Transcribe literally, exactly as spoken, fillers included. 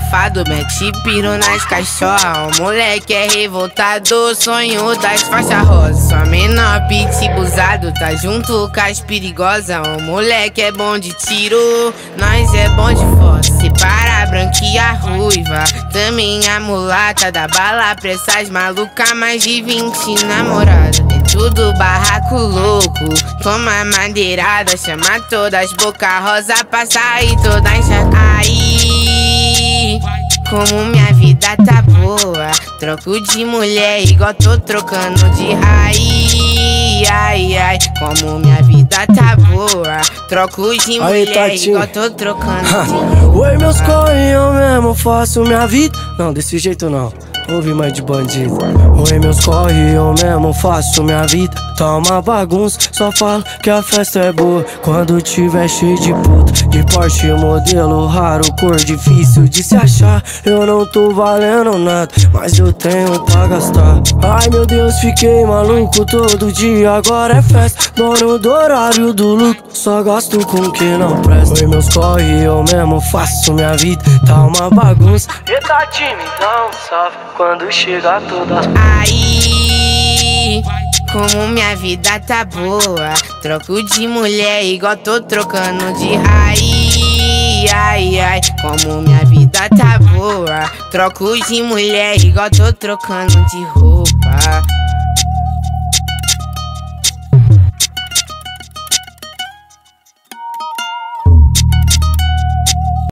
safado, mete piro nas cachorras. O moleque é revoltado, sonho das faixas rosa. Sua menor pitibuzado, tá junto com as perigosas. O moleque é bom de tiro, nós é bom de foto. Separa a branca e a ruiva, também a mulata. Dá bala pra essas malucas, mais de vinte namoradas. É tudo barraco louco, toma madeirada. Chama todas as boca rosa pra sair toda enxergada. Aí, como minha vida tá boa, troco de mulher igual tô trocando de raiz. Ai, ai, como minha vida tá boa, troco de Aí, mulher Tatinho. igual tô trocando de Oi, meus corre, eu mesmo faço minha vida. Não, desse jeito não, ouve mais de bandido. Oi, meus corre, eu mesmo faço minha vida. Tá uma bagunça, só falo que a festa é boa quando tiver cheio de puta. De Porsche, modelo raro, cor difícil de se achar. Eu não tô valendo nada, mas eu tenho pra gastar. Ai, meu Deus, fiquei maluco todo dia, agora é festa. Dono do horário do lucro, só gasto com o que não presta. Oi, meus corre, eu mesmo faço minha vida. Tá uma bagunça, e tá time, então sofre quando chega todas. Aí, como minha vida tá boa, troco de mulher igual tô trocando de raiz. Ai, ai, como minha vida tá boa, troco de mulher igual tô trocando de roupa.